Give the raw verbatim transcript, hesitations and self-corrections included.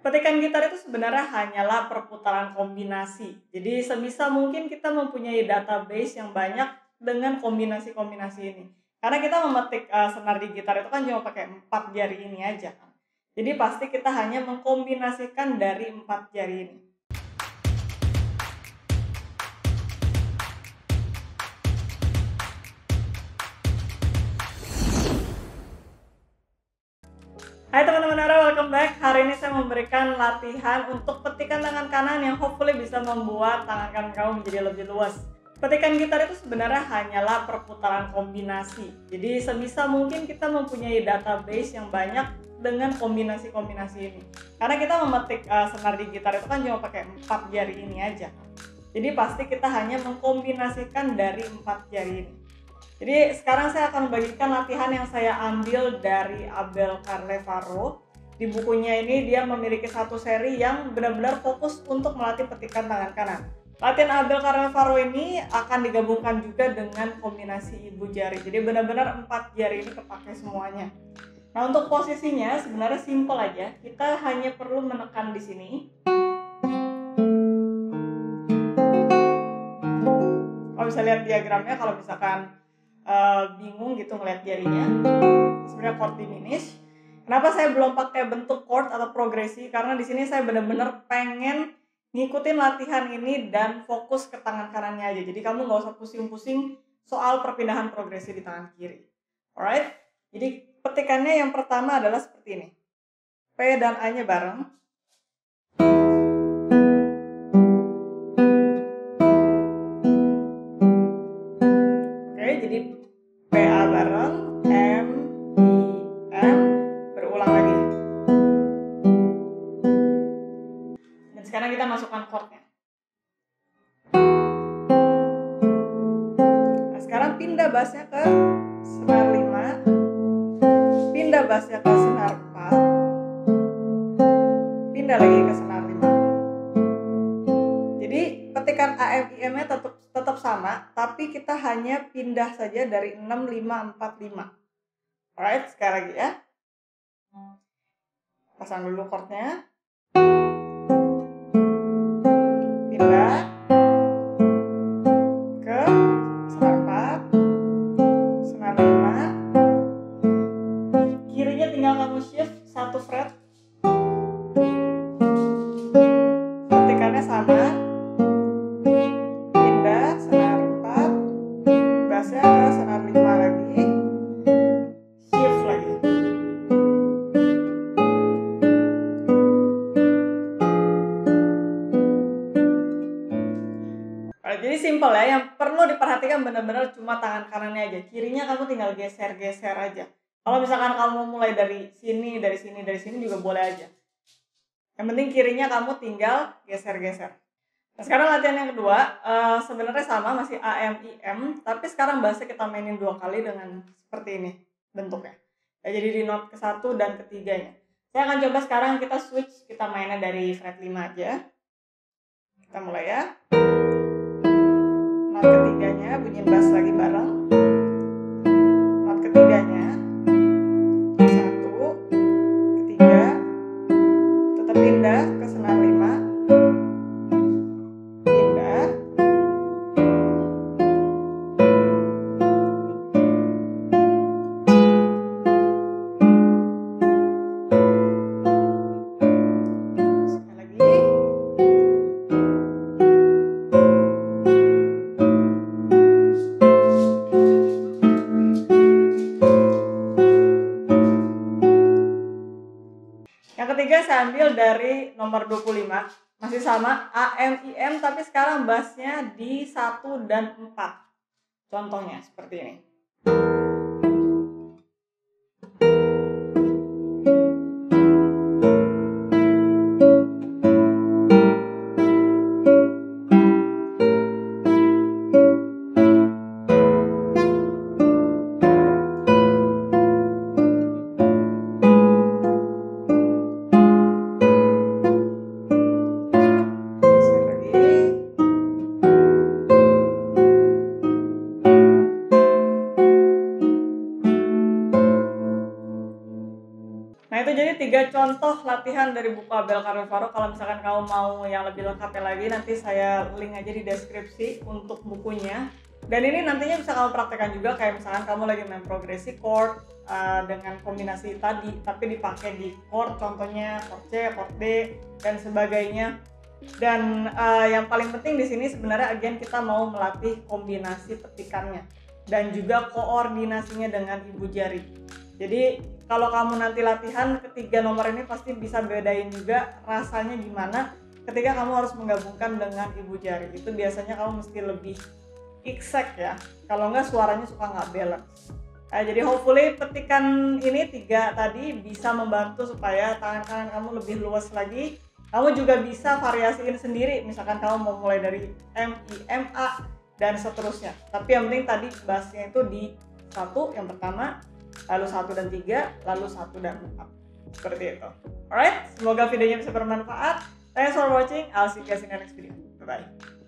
Petikan gitar itu sebenarnya hanyalah perputaran kombinasi. Jadi sebisa mungkin kita mempunyai database yang banyak dengan kombinasi-kombinasi ini. Karena kita memetik uh, senar di gitar itu kan cuma pakai empat jari ini aja kan. Jadi pasti kita hanya mengkombinasikan dari empat jari ini. Hai teman-teman Ara, welcome back. Hari ini saya memberikan latihan untuk petikan tangan kanan yang hopefully bisa membuat tangan kanan kamu menjadi lebih luas. Petikan gitar itu sebenarnya hanyalah perputaran kombinasi. Jadi sebisa mungkin kita mempunyai database yang banyak dengan kombinasi-kombinasi ini. Karena kita memetik uh, senar di gitar itu kan cuma pakai empat jari ini aja. Jadi pasti kita hanya mengkombinasikan dari empat jari ini. Jadi sekarang saya akan membagikan latihan yang saya ambil dari Abel Carlevaro. Di bukunya ini dia memiliki satu seri yang benar-benar fokus untuk melatih petikan tangan kanan. Latihan Abel Carlevaro ini akan digabungkan juga dengan kombinasi ibu jari. Jadi benar-benar empat jari ini kepake semuanya. Nah, untuk posisinya sebenarnya simple aja. Kita hanya perlu menekan di sini. Kalau bisa lihat diagramnya, kalau misalkan Uh, bingung gitu ngeliat jarinya, sebenarnya chord diminish. Kenapa saya belum pakai bentuk chord atau progresi? Karena di sini saya benar-benar pengen ngikutin latihan ini dan fokus ke tangan kanannya aja. Jadi kamu nggak usah pusing-pusing soal perpindahan progresi di tangan kiri. Alright? Jadi petikannya yang pertama adalah seperti ini. P dan A-nya bareng. Oke, jadi P A bareng, M, I, M, berulang lagi. Dan sekarang kita masukkan chordnya. Nah, sekarang pindah bassnya ke senar lima, pindah bassnya ke senar empat, pindah lagi ke senar lima. Jadi petikan A, M, I, M-nya tetap tetap sama, tapi kita hanya pindah saja dari enam, lima, empat, lima. Alright, sekali lagi ya. Pasang dulu chordnya. Pindah ke senar empat, senar lima. Kirinya tinggal kamu shift satu fret. Petikannya sama. Jadi simple ya, yang perlu diperhatikan benar-benar cuma tangan kanannya aja. Kirinya kamu tinggal geser-geser aja. Kalau misalkan kamu mulai dari sini, dari sini, dari sini juga boleh aja. Yang penting kirinya kamu tinggal geser-geser. Nah, sekarang latihan yang kedua, uh, sebenarnya sama, masih A, M, I, M. Tapi sekarang bassnya kita mainin dua kali dengan seperti ini bentuknya. Ya, jadi di note ke satu dan ketiganya. Saya akan coba sekarang kita switch, kita mainnya dari fret lima aja. Kita mulai ya. Not ketiganya bunyiin bass lagi bareng. Not ketiganya satu, ketiga, tetap pindah ke senar lima, pindah, sekali lagi. Yang ketiga saya ambil dari nomor dua puluh lima, masih sama A, M, I, M, tapi sekarang bassnya di satu dan empat. Contohnya seperti ini. contoh latihan dari buku Abel Carnevaro. Kalau misalkan kamu mau yang lebih lengkapnya lagi, nanti saya link aja di deskripsi untuk bukunya. Dan ini nantinya bisa kamu praktekkan juga, kayak misalkan kamu lagi main progresi chord uh, dengan kombinasi tadi, tapi dipakai di chord, contohnya chord C, chord D, dan sebagainya. Dan uh, yang paling penting di sini sebenarnya again kita mau melatih kombinasi petikannya dan juga koordinasinya dengan ibu jari. Jadi kalau kamu nanti latihan ketiga nomor ini pasti bisa bedain juga rasanya gimana ketika kamu harus menggabungkan dengan ibu jari. Itu biasanya kamu mesti lebih exact ya, kalau enggak suaranya suka nggak balance. Nah, jadi hopefully petikan ini tiga tadi bisa membantu supaya tangan kanan kamu lebih luas lagi. Kamu juga bisa variasiin sendiri, misalkan kamu mau mulai dari M, I, M, A dan seterusnya. Tapi yang penting tadi bahasnya itu di satu yang pertama, lalu satu dan tiga, lalu satu dan empat. Seperti itu. Alright, semoga videonya bisa bermanfaat. Thanks for watching. I'll see you guys in the next video. Bye bye.